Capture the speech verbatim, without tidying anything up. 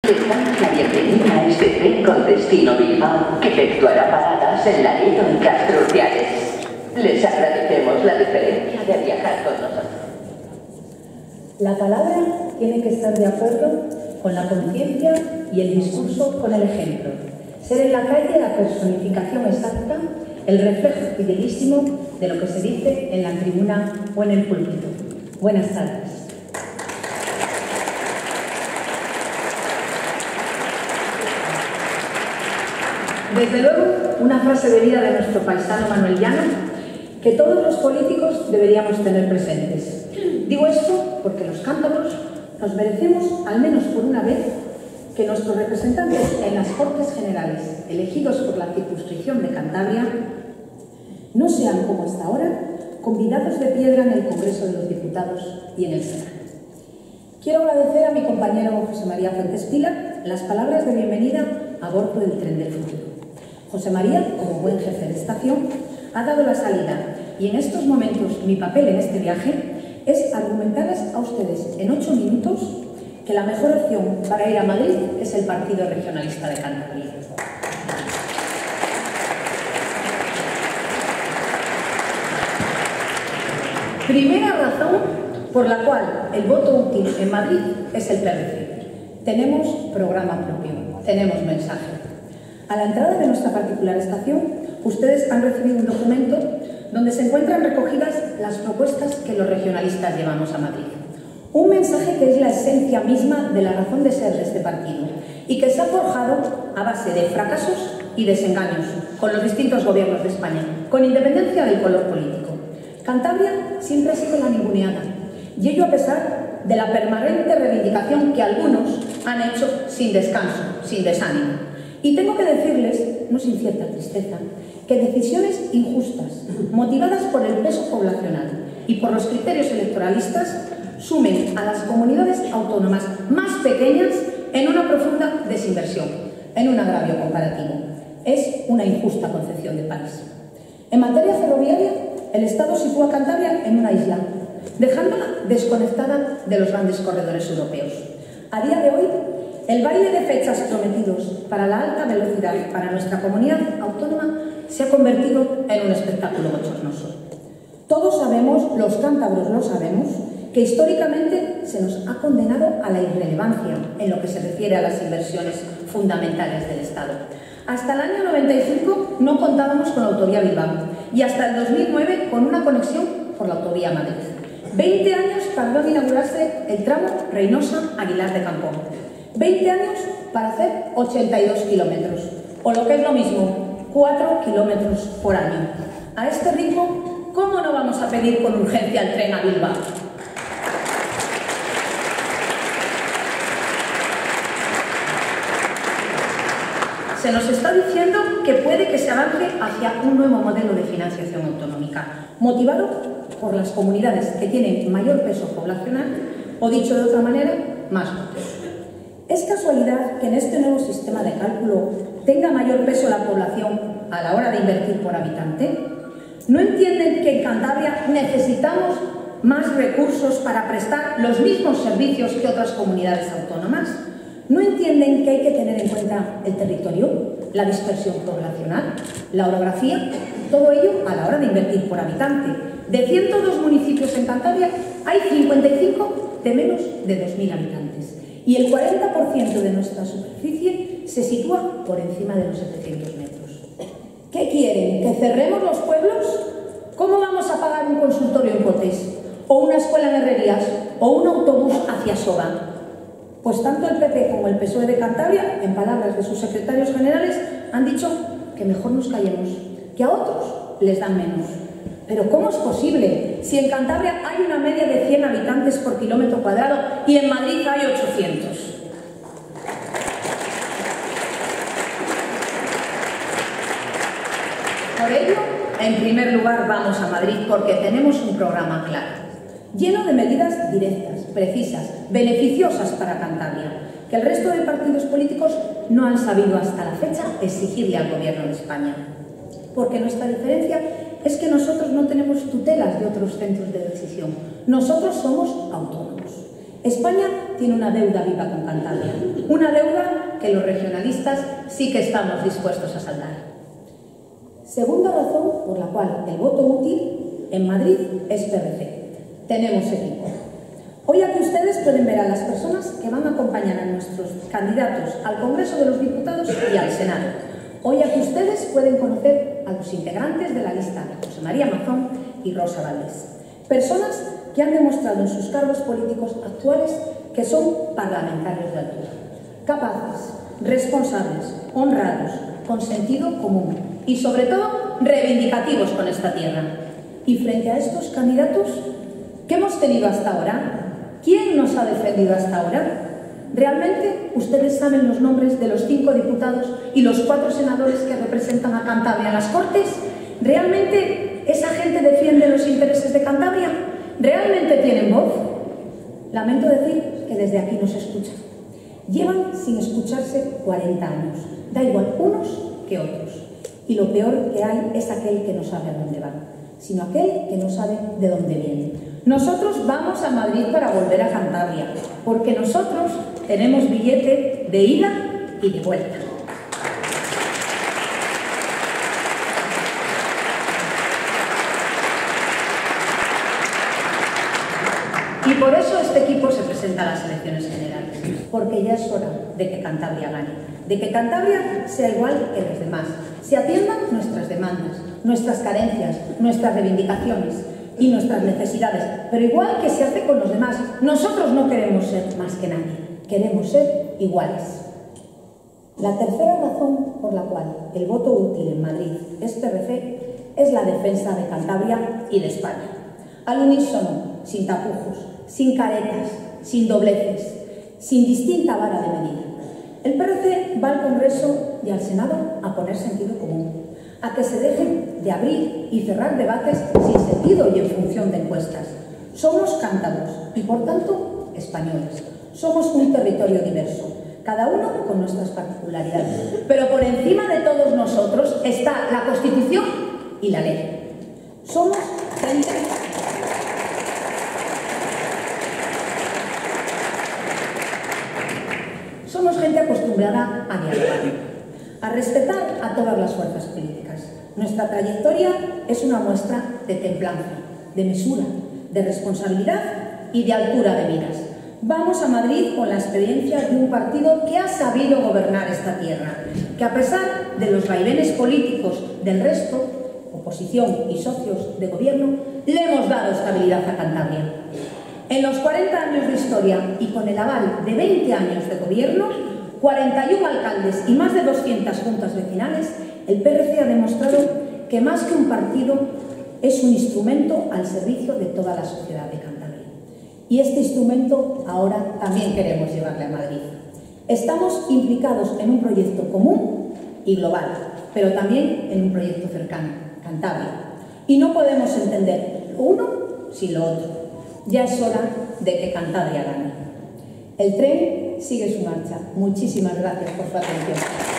Les damos la bienvenida a este tren con destino Bilbao, que efectuará paradas en Laredo y Castro Urdiales. Les agradecemos la deferencia de viajar con nosotros. La palabra tiene que estar de acuerdo con la conciencia y el discurso con el ejemplo. Ser en la calle la personificación exacta, el reflejo fidelísimo de lo que se dice en la tribuna o en el púlpito. Buenas tardes. Desde luego, una frase de vida de nuestro paisano Manuel Llano, que todos los políticos deberíamos tener presentes. Digo esto porque los cántabros nos merecemos, al menos por una vez, que nuestros representantes en las Cortes Generales, elegidos por la circunscripción de Cantabria, no sean, como hasta ahora, convidados de piedra en el Congreso de los Diputados y en el Senado. Quiero agradecer a mi compañero José María Fuentes Pila las palabras de bienvenida a bordo del tren del futuro. José María, como buen jefe de estación, ha dado la salida y en estos momentos mi papel en este viaje es argumentarles a ustedes en ocho minutos que la mejor opción para ir a Madrid es el Partido Regionalista de Cantabria. Primera razón por la cual el voto útil en Madrid es el P R C. Tenemos programa propio, tenemos mensaje. A la entrada de nuestra particular estación, ustedes han recibido un documento donde se encuentran recogidas las propuestas que los regionalistas llevamos a Madrid. Un mensaje que es la esencia misma de la razón de ser de este partido y que se ha forjado a base de fracasos y desengaños con los distintos gobiernos de España, con independencia del color político. Cantabria siempre ha sido la ninguneada, y ello a pesar de la permanente reivindicación que algunos han hecho sin descanso, sin desánimo. Y tengo que decirles, no sin cierta tristeza, que decisiones injustas, motivadas por el peso poblacional y por los criterios electoralistas, sumen a las comunidades autónomas más pequeñas en una profunda desinversión, en un agravio comparativo. Es una injusta concepción de país. En materia ferroviaria, el Estado sitúa a Cantabria en una isla, dejándola desconectada de los grandes corredores europeos. A día de hoy, el baile de fechas prometidos para la alta velocidad para nuestra comunidad autónoma se ha convertido en un espectáculo bochornoso. Todos sabemos, los cántabros lo sabemos, que históricamente se nos ha condenado a la irrelevancia en lo que se refiere a las inversiones fundamentales del Estado. Hasta el año noventa y cinco no contábamos con la autovía Bilbao y hasta el dos mil nueve con una conexión por la autovía Madrid. veinte años tardó en inaugurarse el tramo Reynosa-Aguilar de Campoo. veinte años para hacer ochenta y dos kilómetros, o lo que es lo mismo, cuatro kilómetros por año. A este ritmo, ¿cómo no vamos a pedir con urgencia el tren a Bilbao? Se nos está diciendo que puede que se avance hacia un nuevo modelo de financiación autonómica, motivado por las comunidades que tienen mayor peso poblacional, o dicho de otra manera, más votos. ¿Es casualidad que en este nuevo sistema de cálculo tenga mayor peso la población a la hora de invertir por habitante? ¿No entienden que en Cantabria necesitamos más recursos para prestar los mismos servicios que otras comunidades autónomas? ¿No entienden que hay que tener en cuenta el territorio, la dispersión poblacional, la orografía? Todo ello a la hora de invertir por habitante. De ciento dos municipios en Cantabria, hay cincuenta y cinco de menos de dos mil habitantes. Y el cuarenta por ciento de nuestra superficie se sitúa por encima de los setecientos metros. ¿Qué quieren? ¿Que cerremos los pueblos? ¿Cómo vamos a pagar un consultorio en Potés? ¿O una escuela en Herrerías? ¿O un autobús hacia Soba? Pues tanto el P P como el P S O E de Cantabria, en palabras de sus secretarios generales, han dicho que mejor nos callemos, que a otros les dan menos. Pero ¿cómo es posible si en Cantabria hay una media de cien habitantes por kilómetro cuadrado y en Madrid hay ochocientos? Por ello, en primer lugar vamos a Madrid porque tenemos un programa claro, lleno de medidas directas, precisas, beneficiosas para Cantabria, que el resto de partidos políticos no han sabido hasta la fecha exigirle al Gobierno de España. Porque nuestra diferencia es que nosotros no tenemos tutelas de otros centros de decisión. Nosotros somos autónomos. España tiene una deuda viva con Cantabria, una deuda que los regionalistas sí que estamos dispuestos a saldar. Segunda razón por la cual el voto útil en Madrid es P R C. Tenemos equipo. Hoy aquí ustedes pueden ver a las personas que van a acompañar a nuestros candidatos al Congreso de los Diputados y al Senado. Hoy aquí ustedes pueden conocer a los integrantes de la lista José María Mazón y Rosa Valdés. Personas que han demostrado en sus cargos políticos actuales que son parlamentarios de altura. Capaces, responsables, honrados, con sentido común y, sobre todo, reivindicativos con esta tierra. Y frente a estos candidatos, ¿qué hemos tenido hasta ahora? ¿Quién nos ha defendido hasta ahora? ¿Realmente ustedes saben los nombres de los cinco diputados y los cuatro senadores que representan a Cantabria en las Cortes? ¿Realmente esa gente defiende los intereses de Cantabria? ¿Realmente tienen voz? Lamento decir que desde aquí no se escuchan. Llevan sin escucharse cuarenta años. Da igual unos que otros. Y lo peor que hay es aquel que no sabe a dónde va, sino aquel que no sabe de dónde viene. Nosotros vamos a Madrid para volver a Cantabria, porque nosotros tenemos billete de ida y de vuelta. Y por eso este equipo se presenta a las elecciones generales, porque ya es hora de que Cantabria gane, de que Cantabria sea igual que los demás, se atiendan nuestras demandas, nuestras carencias, nuestras reivindicaciones y nuestras necesidades, pero igual que se hace con los demás. Nosotros no queremos ser más que nadie, queremos ser iguales. La tercera razón por la cual el voto útil en Madrid es P R C es la defensa de Cantabria y de España. Al unísono, sin tapujos, sin caretas, sin dobleces, sin distinta vara de medir. El P R C va al Congreso y al Senado a poner sentido común, a que se dejen de abrir y cerrar debates sin sentido y en función de encuestas. Somos cántabros y, por tanto, españoles. Somos un territorio diverso, cada uno con nuestras particularidades. Pero por encima de todos nosotros está la Constitución y la ley. Somos gente... Somos gente acostumbrada a dialogar, a respetar a todas las fuerzas políticas. Nuestra trayectoria es una muestra de templanza, de mesura, de responsabilidad y de altura de miras. Vamos a Madrid con la experiencia de un partido que ha sabido gobernar esta tierra, que a pesar de los vaivenes políticos del resto, oposición y socios de gobierno, le hemos dado estabilidad a Cantabria. En los cuarenta años de historia y con el aval de veinte años de gobierno, cuarenta y uno alcaldes y más de doscientas juntas vecinales, el P R C ha demostrado que más que un partido es un instrumento al servicio de toda la sociedad de Cantabria. Y este instrumento ahora también queremos llevarle a Madrid. Estamos implicados en un proyecto común y global, pero también en un proyecto cercano, Cantabria. Y no podemos entender lo uno sin lo otro. Ya es hora de que Cantabria gane. El tren sigue su marcha. Muchísimas gracias por su atención.